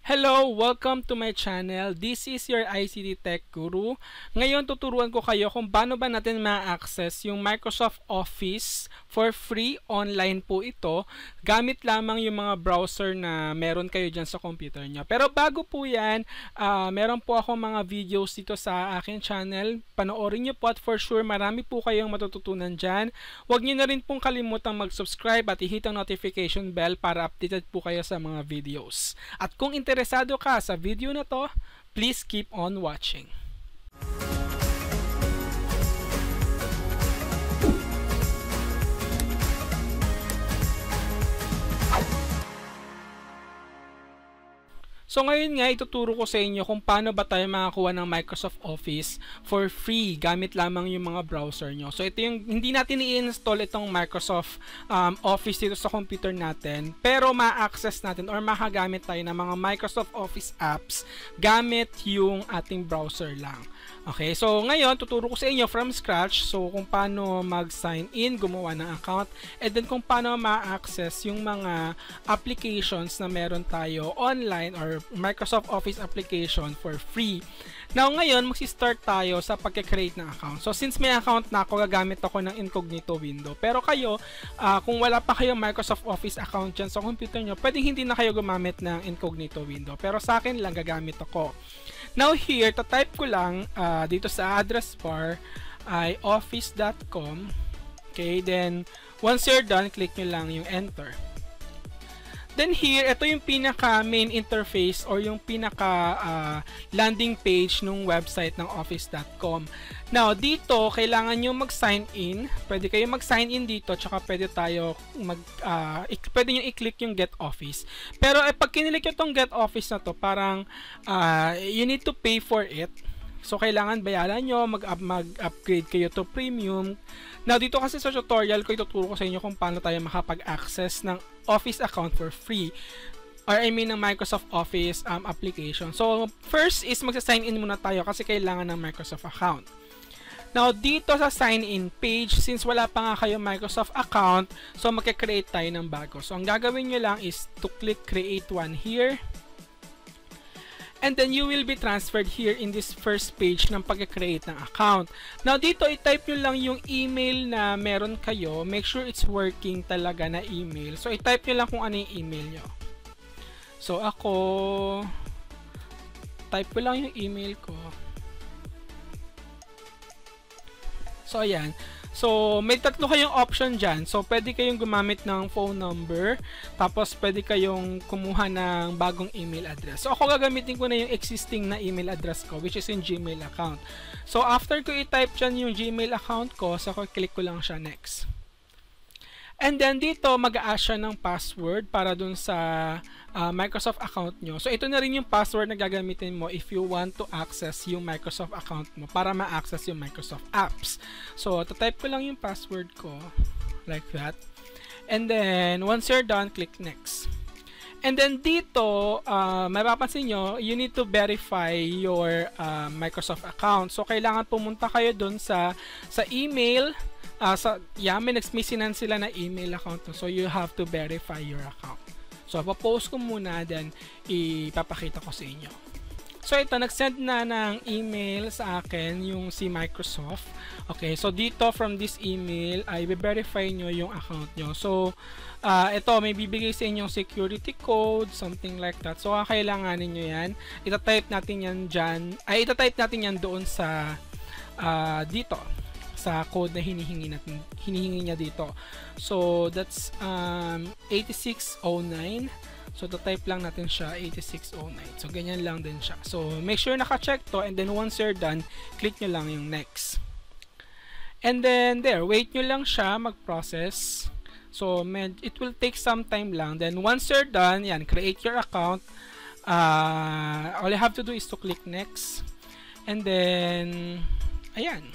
Hello! Welcome to my channel. This is your ICT Tech Guru. Ngayon tuturuan ko kayo kung paano ba natin ma-access yung Microsoft Office for free. Online po ito. Gamit lamang yung mga browser na meron kayo dyan sa computer nyo. Pero bago po yan, meron po ako mga videos dito sa akin channel. Panoorin nyo po at for sure marami po kayong matututunan dyan. Huwag nyo na rin pong kalimutang mag-subscribe at i-hit ang notification bell para updated po kayo sa mga videos. At kung interesado ka sa video na to, please keep on watching. So ngayon nga ituturo ko sa inyo kung paano ba tayo makakuha ng Microsoft Office for free gamit lamang yung mga browser nyo. So ito yung hindi natin i-install itong Microsoft Office dito sa computer natin, pero ma-access natin or makagamit tayo ng mga Microsoft Office apps gamit yung ating browser lang. Okay, so ngayon tuturo ko sa inyo from scratch so kung paano mag-sign in, gumawa ng account, and then kung paano ma-access yung mga applications na meron tayo online or Microsoft Office application for free. Now ngayon magsi-start tayo sa pagke-create ng account. So since may account na ako, gagamit ako ng incognito window. Pero kayo, kung wala pa kayong Microsoft Office account dyan sa computer nyo, pwedeng hindi na kayo gumamit ng incognito window. Pero sa akin lang gagamit ako. Now here, type ko lang dito sa address bar ay office.com. Okay, then once you're done, click nyo lang yung enter. Then here, ito yung pinaka main interface or yung pinaka landing page ng website ng office.com. Now, dito, kailangan nyo mag-sign in. Pwede kayo mag-sign in dito, tsaka pwede tayo pwede nyo i-click yung Get Office. Pero pag kinilik nyo tong Get Office na to, parang you need to pay for it. So, kailangan bayaran nyo, mag-upgrade kayo to premium. Now, dito kasi sa tutorial ko, ituturo ko sa inyo kung paano tayo makapag-access ng Office account for free. Or I mean, ng Microsoft Office application. So, first is magsa-sign in muna tayo kasi kailangan ng Microsoft account. Now, dito sa sign in page, since wala pa nga kayo Microsoft account, so magka-create tayo ng bago. So, ang gagawin nyo lang is to click create one here. And then you will be transferred here in this first page ng pag-create ng account. Now dito i-type nyo lang yung email na meron kayo. Make sure it's working talaga na email. So i-type nyo lang kung ano yung email nyo. So ako, type ko lang yung email ko. So ayan. So, may tatlo kayong option dyan. So, pwede kayong gumamit ng phone number. Tapos, pwede kayong kumuha ng bagong email address. So, ako gagamitin ko na yung existing na email address ko, which is yung Gmail account. So, after ko i-type dyan yung Gmail account ko, so, click ko lang siya next. And then, dito, mag-a-ask siya ng password para dun sa Microsoft account nyo. So, ito na rin yung password na gagamitin mo if you want to access yung Microsoft account mo para ma-access yung Microsoft apps. So, type ko lang yung password ko like that. And then, once you're done, click next. And then, dito, mapapansin nyo, you need to verify your Microsoft account. So, kailangan pumunta kayo dun sa email. May sinend sila na email account. So, you have to verify your account. So, papost ko muna, then ipapakita ko sa inyo. So, ito, nag-send na ng email sa akin yung si Microsoft. Okay, so dito from this email, ay i-verify nyo yung account nyo. So, ito, may bibigay sa inyong security code, something like that. So, kailanganin nyo yan. Ita-type natin yan dyan. Ita-type natin yan doon sa dito sa code na hinihingi niya dito. So that's 8609. So type lang natin siya 8609. So ganyan lang din siya. So make sure naka-check to, and then once you're done, click nyo lang yung next. And then there, wait nyo lang siya mag-process. So it will take some time lang. Then once you're done, yan, create your account. All you have to do is to click next. And then ayan.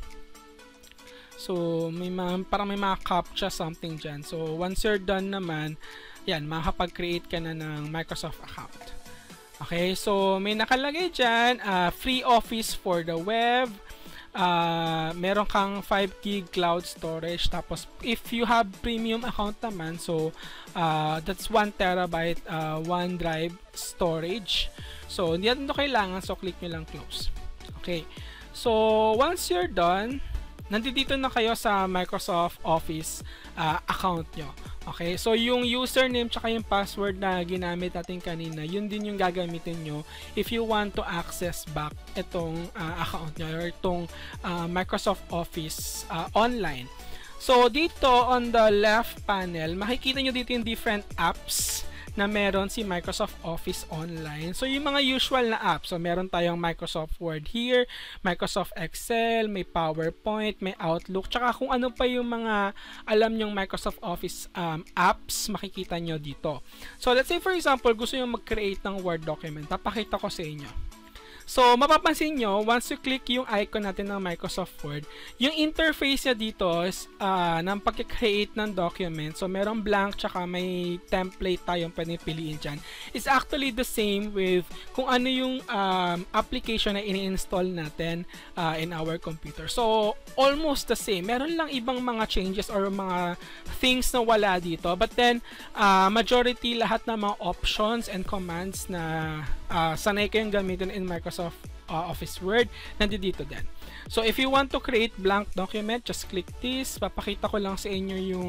So, parang may mga captcha something dyan. So, once you're done naman, yan, makakapag-create ka na ng Microsoft account. Okay, so may nakalagay dyan, free office for the web, meron kang 5 gig cloud storage. Tapos if you have premium account naman, so that's 1 terabyte OneDrive storage. So hindi natin ito kailangan, so click nyo lang close. Okay, so once you're done, nandito na kayo sa Microsoft Office account nyo. Okay, so yung username tsaka yung password na ginamit natin kanina, yun din yung gagamitin nyo if you want to access back itong account nyo or itong Microsoft Office online. So dito on the left panel, makikita nyo dito yung different apps na meron si Microsoft Office Online. So, yung mga usual na apps. So, meron tayong Microsoft Word here, Microsoft Excel, may PowerPoint, may Outlook, tsaka kung ano pa yung mga alam nyong Microsoft Office apps, makikita nyo dito. So, let's say for example, gusto nyo mag-create ng Word document. Papakita ko sa inyo. So, mapapansin nyo, once you click yung icon natin ng Microsoft Word, yung interface niya dito is ng pag-create ng document. So, merong blank tsaka may template tayong pwedeng piliin dyan. It's actually the same with kung ano yung application na ini-install natin in our computer. So, almost the same. Meron lang ibang mga changes or mga things na wala dito. But then, majority lahat ng mga options and commands na sanay kayong gamitin in Microsoft Office Word, nandito din. So, if you want to create blank document, just click this. Papakita ko lang sa inyo yung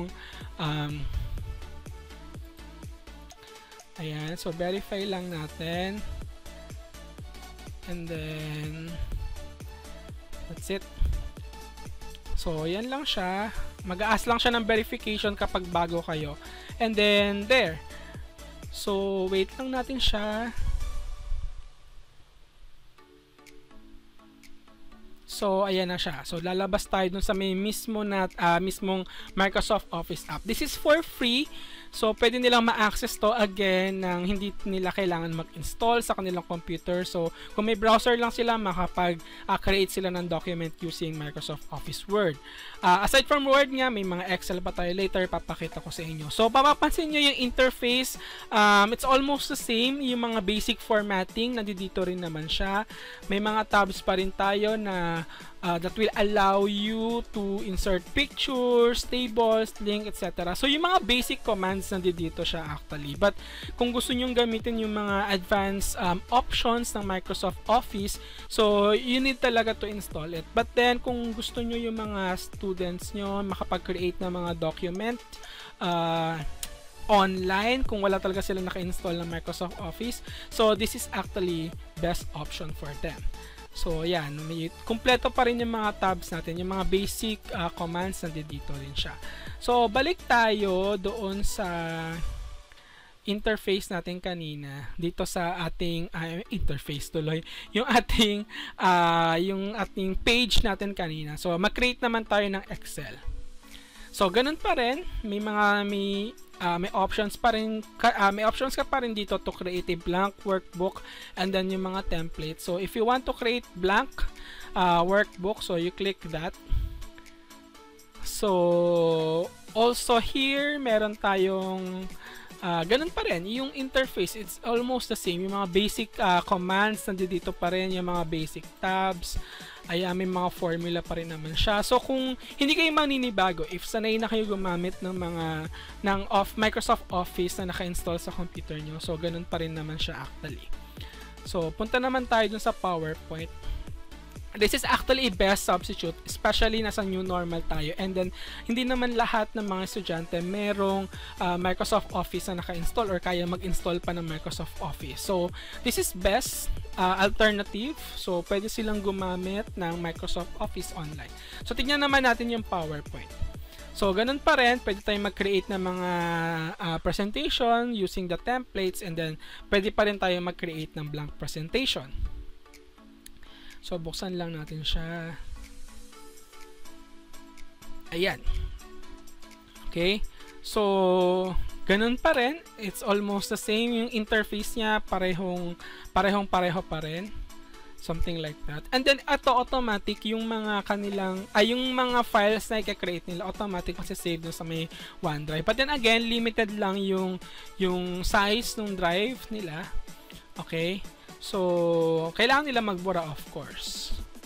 ayan. So, verify lang natin. And then, that's it. So, yan lang siya. Mag-a-ask lang siya ng verification kapag bago kayo. And then, there. So, wait lang natin siya. So, ayan na siya. So, lalabas tayo dun sa may mismong Microsoft Office app. This is for free. So, pwede nilang ma-access to again nang hindi nila kailangan mag-install sa kanilang computer. So, kung may browser lang sila, makapag-create sila ng document using Microsoft Office Word. Aside from Word nga, may mga Excel pa tayo later, papakita ko sa inyo. So, papapansin nyo yung interface. It's almost the same. Yung mga basic formatting, nandito rin naman siya. May mga tabs pa rin tayo na that will allow you to insert pictures, tables, link, etc. So, yung mga basic commands nandito siya actually. But, kung gusto nyong gamitin yung mga advanced options ng Microsoft Office, so, you need talaga to install it. But then, kung gusto nyo yung mga students nyo makapag-create ng mga document online, kung wala talaga sila naka-install ng Microsoft Office, so, this is actually best option for them. So, yan. Kompleto pa rin yung mga tabs natin. Yung mga basic commands nandito rin siya. So, balik tayo doon sa interface natin kanina. Dito sa ating interface tuloy. Yung ating page natin kanina. So, mag-create naman tayo ng Excel. So, ganun pa rin. May options pa rin, may options ka pa rin dito to create a blank workbook and then yung mga templates. So, if you want to create blank workbook, so you click that. So, also here, meron tayong ganun pa rin. Yung interface, it's almost the same. Yung mga basic commands, nandito pa rin. Yung mga basic tabs. Ayan, may mga formula pa rin naman siya. So, kung hindi kayo maninibago, if sanay na kayo gumamit ng Microsoft Office na naka-install sa computer nyo, so, ganun pa rin naman siya actually. So, punta naman tayo dun sa PowerPoint. This is actually a best substitute, especially nasa new normal tayo. And then, hindi naman lahat ng mga estudyante merong Microsoft Office na naka-install or kaya mag-install pa ng Microsoft Office. So, this is best alternative. So, pwede silang gumamit ng Microsoft Office Online. So, tignan naman natin yung PowerPoint. So, ganun pa rin. Pwede tayong mag-create ng mga presentation using the templates and then, pwede pa rin tayong mag-create ng blank presentation. So, buksan lang natin siya. Ayan. Okay. So, ganun pa rin. It's almost the same. Yung interface niya, parehong pareho pa rin. Something like that. And then, ito automatic, yung mga yung mga files na i-create nila, automatic masisave dun sa may OneDrive. But then again, limited lang yung size ng drive nila. Okay. So, kailangan nila magbura, of course.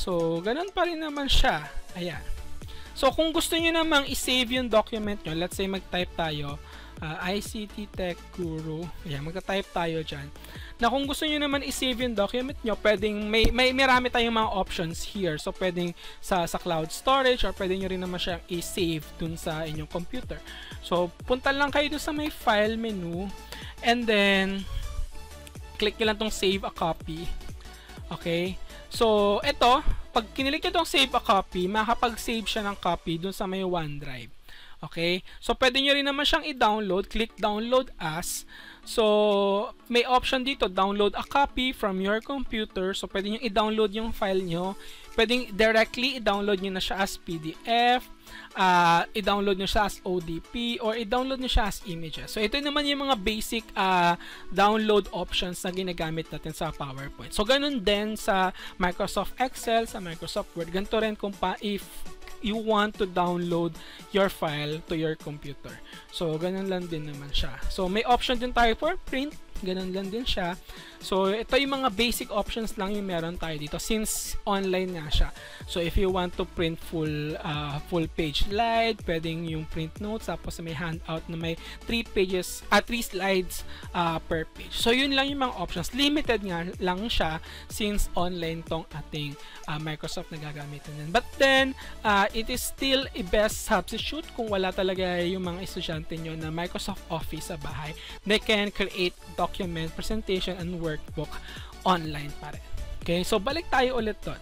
So, ganun pa rin naman siya. Ayan. So, kung gusto nyo namang i-save yung document nyo, let's say mag-type tayo, ICT Tech Guru. Ayan, magta-type tayo dyan. Na kung gusto nyo naman i-save yung document nyo, pwedeng, marami tayong mga options here. So, pwedeng sa cloud storage or pwede nyo rin naman siyang i-save dun sa inyong computer. So, punta lang kayo dun sa may file menu and then, click nyo lang tong save a copy. Okay? So, ito, pag kinilik nyo itong save a copy, makakapag-save siya ng copy dun sa may OneDrive. Okay? So, pwede nyo rin naman siyang i-download. Click download as. So, may option dito, download a copy from your computer. So, pwede nyo i-download yung file nyo. Pwede directly i-download nyo na siya as PDF, i-download nyo siya as ODP, or i-download nyo siya as images. So, ito naman yung mga basic download options na ginagamit natin sa PowerPoint. So, ganun din sa Microsoft Excel, sa Microsoft Word. Ganito rin kung if you want to download your file to your computer. So, ganun lang din naman siya. So, may option din tayo for print. Ganun lang din siya. So, ito yung mga basic options lang yung meron tayo dito since online nga siya. So, if you want to print full page slide, pwedeng yung print notes, tapos may handout na may 3 slides per page. So, yun lang yung mga options. Limited nga lang siya since online tong ating Microsoft na gagamitin din. But then, it is still a best substitute kung wala talaga yung mga estudyante nyo na Microsoft Office sa bahay. They can create document, presentation, and workbook online pa rin. Okay, so balik tayo ulit doon.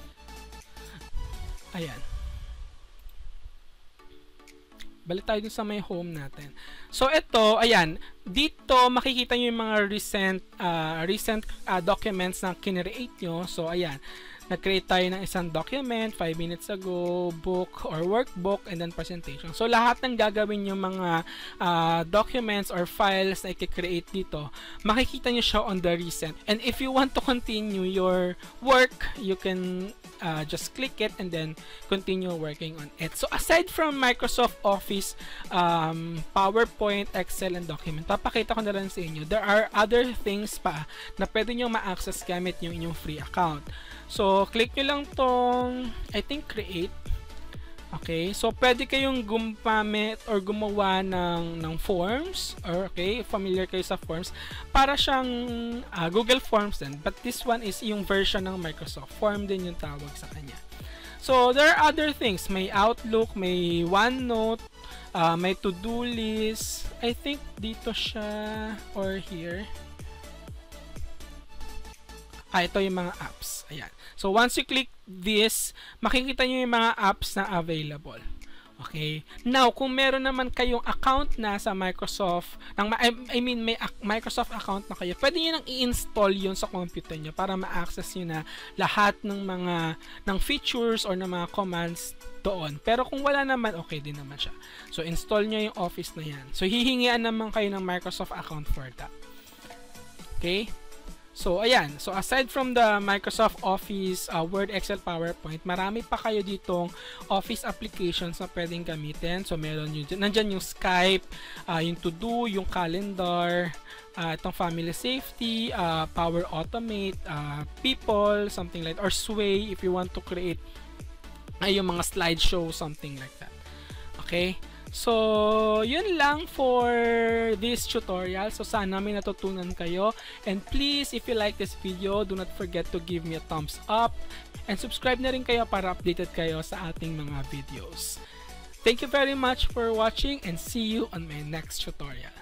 Ayan. Balik tayo dun sa may home natin. So ito, ayan, dito makikita nyo yung mga recent documents na kinreate nyo. So ayan, nag-create tayo ng isang document 5 minutes ago, book or workbook, and then presentation. So lahat ng gagawin yung mga documents or files na i-create dito, makikita nyo siya on the recent. And if you want to continue your work, you can just click it and then continue working on it. So aside from Microsoft Office, PowerPoint, Excel, and document, papakita ko na lang sa inyo, there are other things pa na pwede nyo ma-access gamit yung inyong free account. So, click nyo lang tong, I think, create. Okay, so pwede kayong gumamit or gumawa ng forms, or okay, familiar kayo sa forms, para siyang Google Forms din. But this one is yung version ng Microsoft Form din yung tawag sa kanya. So, there are other things. May Outlook, may OneNote, may to-do list. I think dito siya or here. Ito yung mga apps. Ayan. So, once you click this, makikita nyo yung mga apps na available. Okay? Now, kung meron naman kayong account na sa Microsoft, may Microsoft account na kayo, pwede nyo nang i-install yun sa computer nyo para ma-access nyo na lahat ng features or ng mga commands doon. Pero kung wala naman, okay din naman siya. So, install nyo yung Office na yan. So, hihingian naman kayo ng Microsoft account for that. Okay? So, ayan. So, aside from the Microsoft Office, Word, Excel, PowerPoint, marami pa kayo ditong Office applications na pwedeng gamitin. So, meron nandyan yung Skype, yung To-Do, yung Calendar, itong Family Safety, Power Automate, People, something like that, or Sway if you want to create yung mga slideshow, something like that. Okay? So, yun lang for this tutorial. So, sana may natutunan kayo. And please, if you like this video, do not forget to give me a thumbs up. And subscribe na rin kayo para updated kayo sa ating mga videos. Thank you very much for watching and see you on my next tutorial.